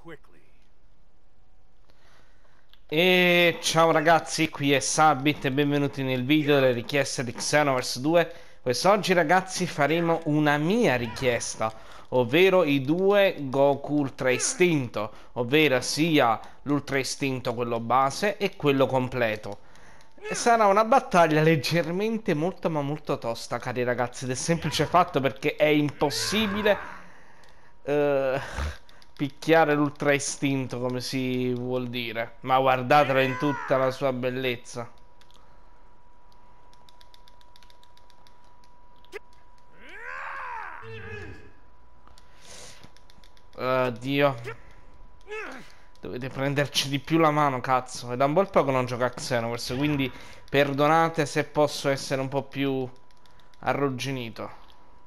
E ciao ragazzi, qui è Sabit e benvenuti nel video delle richieste di Xenoverse 2. Quest'oggi ragazzi faremo una mia richiesta, ovvero i due Goku Ultra Istinto, ovvero sia l'Ultra Istinto quello base e quello completo. E sarà una battaglia leggermente molto ma molto tosta, cari ragazzi, del semplice fatto perché è impossibile eh, picchiare l'ultra istinto, come si vuol dire. Ma guardatelo in tutta la sua bellezza. Dio. Dovete prenderci di più la mano, cazzo. È da un bel po' che non gioco a Xenoverse, quindi perdonate se posso essere un po' più arrugginito.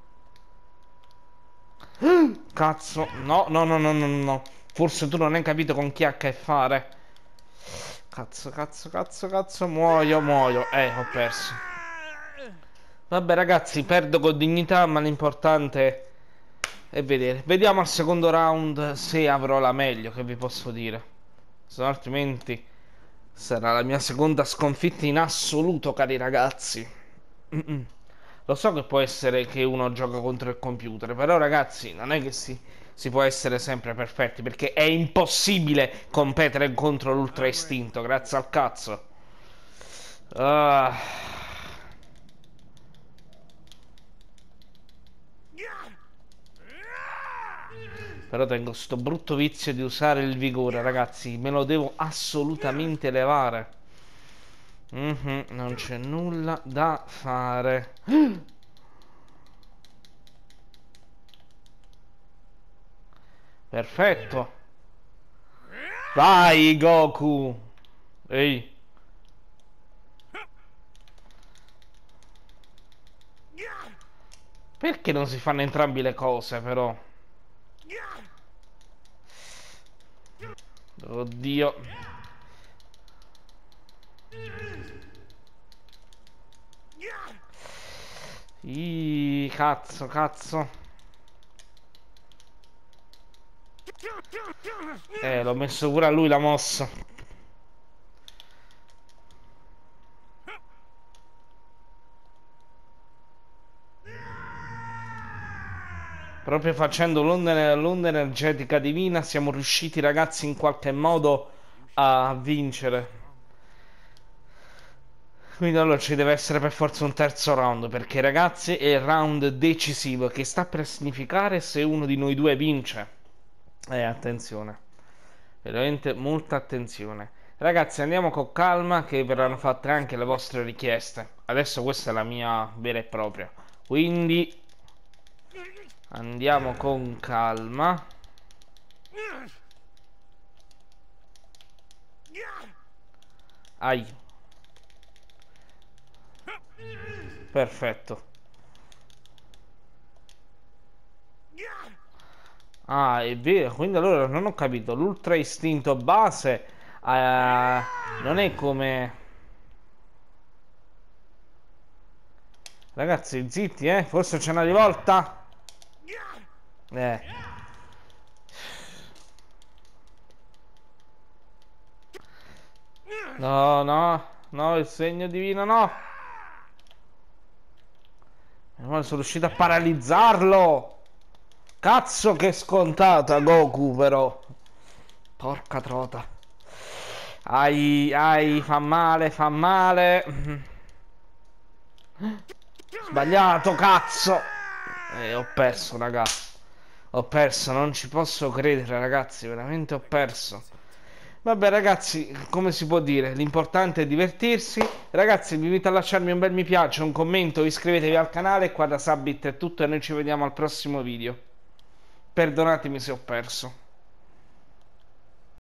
Cazzo. No, no, no, no, no, no. Forse tu non hai capito con chi ha a che fare. Cazzo, cazzo, cazzo, cazzo. Muoio, muoio. Ho perso. Vabbè ragazzi, perdo con dignità, ma l'importante è vedere. Vediamo al secondo round se avrò la meglio, che vi posso dire. Se no altrimenti sarà la mia seconda sconfitta in assoluto, cari ragazzi. Lo so che può essere che uno gioca contro il computer, però ragazzi, non è che si può essere sempre perfetti, perché è impossibile competere contro l'ultra istinto, grazie al cazzo. Ah. Però tengo sto brutto vizio di usare il vigore, ragazzi. Me lo devo assolutamente levare. Non c'è nulla da fare. Perfetto. Vai, Goku. Ehi. Perché non si fanno entrambi le cose, però? Oddio. Cazzo, cazzo. L'ho messo pure a lui la mossa. Proprio facendo l'onda energetica divina siamo riusciti ragazzi in qualche modo a vincere. Quindi allora ci deve essere per forza un terzo round, perché ragazzi è il round decisivo che sta per significare se uno di noi due vince. Attenzione, veramente molta attenzione. Ragazzi andiamo con calma che verranno fatte anche le vostre richieste. Adesso questa è la mia vera e propria. Quindi andiamo con calma. Ai. Perfetto. Ah, è vero, quindi allora non ho capito. L'ultra istinto base non è come... Ragazzi, zitti, forse c'è una rivolta? No, no, no, il segno divino, no. Sono riuscito a paralizzarlo. Cazzo che scontata Goku però. Porca trota. Ai, ai, fa male, fa male. Sbagliato, cazzo. Ho perso, ragazzi. Ho perso, non ci posso credere, ragazzi. Veramente ho perso. Vabbè, ragazzi, come si può dire? L'importante è divertirsi. Ragazzi, vi invito a lasciarmi un bel mi piace, un commento, iscrivetevi al canale. Qua da Sabit è tutto e noi ci vediamo al prossimo video. Perdonatemi se ho perso.